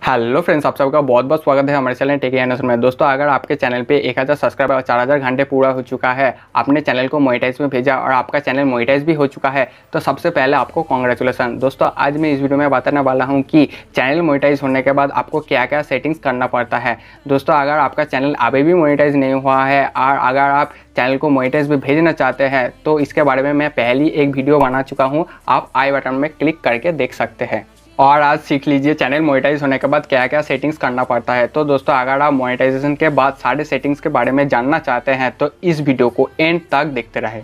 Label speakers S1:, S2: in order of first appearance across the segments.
S1: Hello friends, आप सबका बहुत बहुत स्वागत है हमारे चैनल टेक एंड में। दोस्तों, अगर आपके चैनल पे 1000 सब्सक्राइबर और 4000 घंटे पूरा हो चुका है, आपने चैनल को मोनेटाइज में भेजा और आपका चैनल मोनेटाइज भी हो चुका है, तो सबसे पहले आपको कॉन्ग्रेचुलेसन। दोस्तों, आज मैं इस वीडियो में बताने वाला हूँ कि चैनल मोनेटाइज होने के बाद आपको क्या क्या सेटिंग्स करना पड़ता है। दोस्तों, अगर आपका चैनल अभी भी मोनेटाइज नहीं हुआ है और अगर आप चैनल को मोनेटाइज में भेजना चाहते हैं तो इसके बारे में मैं पहले एक वीडियो बना चुका हूँ, आप आई बटन में क्लिक करके देख सकते हैं। और आज सीख लीजिए चैनल मोनेटाइज होने के बाद क्या क्या सेटिंग्स करना पड़ता है। तो दोस्तों, अगर आप मोनेटाइजेशन के बाद सारे सेटिंग्स के बारे में जानना चाहते हैं तो इस वीडियो को एंड तक देखते रहें।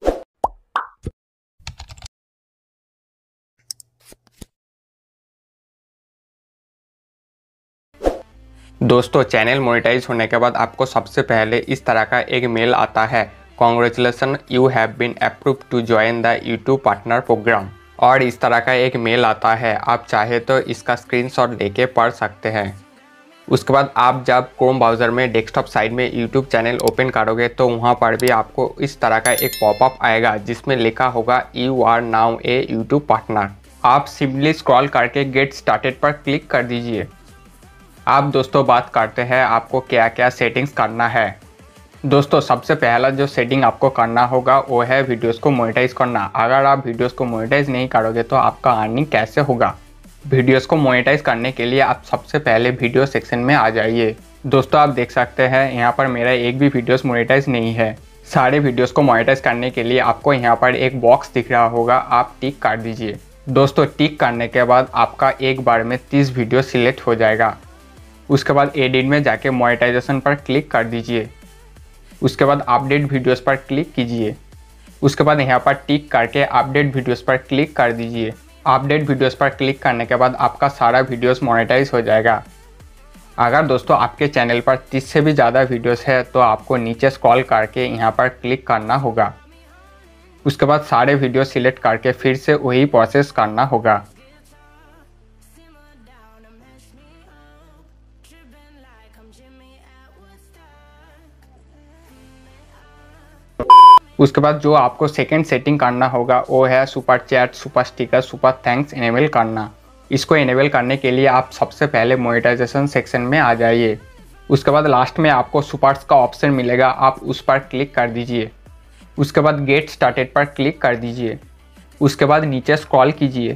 S1: दोस्तों, चैनल मोनेटाइज होने के बाद आपको सबसे पहले इस तरह का एक मेल आता है, congratulation you have been approved to join the YouTube partner programme. और इस तरह का एक मेल आता है, आप चाहे तो इसका स्क्रीनशॉट लेके पढ़ सकते हैं। उसके बाद आप जब क्रोम ब्राउज़र में डेस्कटॉप साइड में यूट्यूब चैनल ओपन करोगे तो वहाँ पर भी आपको इस तरह का एक पॉपअप आएगा जिसमें लिखा होगा you are now a YouTube partner. आप सिंपली स्क्रॉल करके गेट स्टार्टेड पर क्लिक कर दीजिए। आप दोस्तों बात करते हैं आपको क्या क्या सेटिंग्स करना है। दोस्तों, सबसे पहला जो सेटिंग आपको करना होगा वो है वीडियोस को मोनेटाइज करना। अगर आप वीडियोस को मोनेटाइज नहीं करोगे तो आपका अर्निंग कैसे होगा। वीडियोस को मोनेटाइज करने के लिए आप सबसे पहले वीडियो सेक्शन में आ जाइए। दोस्तों, आप देख सकते हैं यहाँ पर मेरा एक भी वीडियोस मोनेटाइज नहीं है। सारे वीडियोस को मोनेटाइज करने के लिए आपको यहाँ पर एक बॉक्स दिख रहा होगा, आप टिक कर दीजिए। दोस्तों, टिक करने के बाद आपका एक बार में 30 वीडियो सिलेक्ट हो जाएगा। उसके बाद एडिट में जाके मोनेटाइजेशन पर क्लिक कर दीजिए। उसके बाद अपडेट वीडियोस पर क्लिक कीजिए। उसके बाद यहाँ पर टिक करके अपडेट वीडियोस पर क्लिक कर दीजिए। अपडेट वीडियोस पर क्लिक करने के बाद आपका सारा वीडियोस मोनेटाइज हो जाएगा। अगर दोस्तों आपके चैनल पर 30 से भी ज़्यादा वीडियोस है तो आपको नीचे स्क्रॉल करके यहाँ पर क्लिक करना होगा। उसके बाद सारे वीडियो सिलेक्ट करके फिर से वही प्रोसेस करना होगा। उसके बाद जो आपको सेकंड सेटिंग करना होगा वो है super chat, super sticker, super thanks enable करना। इसको इनेबल करने के लिए आप सबसे पहले मोनेटाइजेशन सेक्शन में आ जाइए। उसके बाद लास्ट में आपको सुपर्स का ऑप्शन मिलेगा, आप उस पर क्लिक कर दीजिए। उसके बाद गेट स्टार्टेड पर क्लिक कर दीजिए। उसके बाद नीचे स्क्रॉल कीजिए।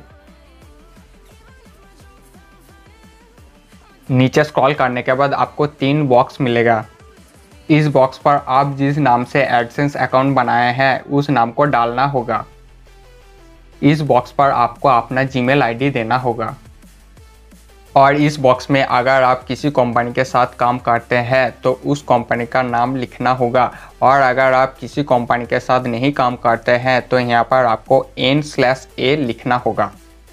S1: नीचे स्क्रॉल करने के बाद आपको 3 बॉक्स मिलेगा। इस बॉक्स पर आप जिस नाम से एडसेंस अकाउंट बनाए हैं उस नाम को डालना होगा। इस बॉक्स पर आपको अपना जीमेल आईडी देना होगा। और इस बॉक्स में अगर आप किसी कंपनी के साथ काम करते हैं तो उस कंपनी का नाम लिखना होगा। और अगर आप किसी कंपनी के साथ नहीं काम करते हैं तो यहाँ पर आपको N/A लिखना होगा।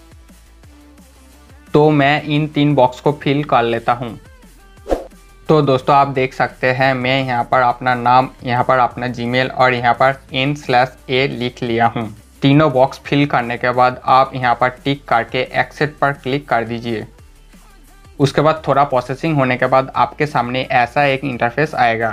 S1: तो मैं इन 3 बॉक्स को फिल कर लेता हूँ। तो दोस्तों, आप देख सकते हैं मैं यहाँ पर अपना नाम, यहाँ पर अपना जीमेल और यहाँ पर N/A लिख लिया हूँ। तीनों बॉक्स फिल करने के बाद आप यहाँ पर टिक करके एक्सेप्ट पर क्लिक कर दीजिए। उसके बाद थोड़ा प्रोसेसिंग होने के बाद आपके सामने ऐसा एक इंटरफेस आएगा।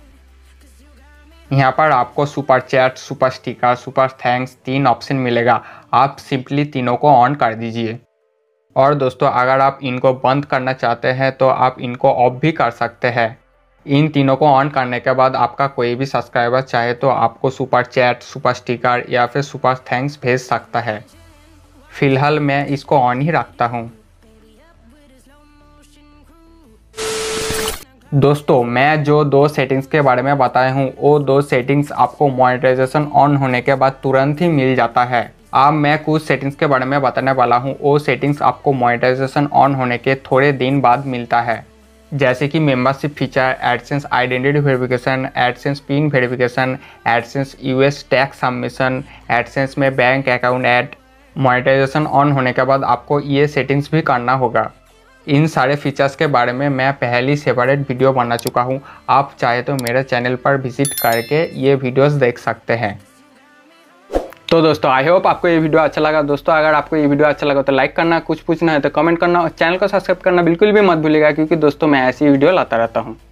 S1: यहाँ पर आपको super chat, super sticker, super thanks 3 option मिलेगा। आप सिंपली तीनों को ऑन कर दीजिए। और दोस्तों, अगर आप इनको बंद करना चाहते हैं तो आप इनको ऑफ भी कर सकते हैं। इन तीनों को ऑन करने के बाद आपका कोई भी सब्सक्राइबर चाहे तो आपको सुपर चैट, सुपर स्टिकर या फिर सुपर थैंक्स भेज सकता है। फिलहाल मैं इसको ऑन ही रखता हूँ। दोस्तों, मैं जो 2 सेटिंग्स के बारे में बताया हूँ वो 2 सेटिंग्स आपको मोनेटाइजेशन ऑन होने के बाद तुरंत ही मिल जाता है। अब मैं कुछ सेटिंग्स के बारे में बताने वाला हूँ, वो सेटिंग्स आपको मोनेटाइजेशन ऑन होने के थोड़े दिन बाद मिलता है। जैसे कि membership feature, AdSense identity verification, AdSense pin verification, AdSense US tax submission, AdSense में bank account add. Monetization on होने के बाद आपको ये सेटिंग्स भी करना होगा। इन सारे फीचर्स के बारे में मैं पहले सेपरेट वीडियो बना चुका हूँ, आप चाहे तो मेरे चैनल पर विजिट करके ये वीडियोस देख सकते हैं। तो दोस्तों, आई होप आपको ये वीडियो अच्छा लगा। दोस्तों, अगर आपको ये वीडियो अच्छा लगा तो लाइक करना, कुछ पूछना है तो कमेंट करना और चैनल को सब्सक्राइब करना बिल्कुल भी मत भूलिएगा, क्योंकि दोस्तों मैं ऐसी वीडियो लाता रहता हूँ।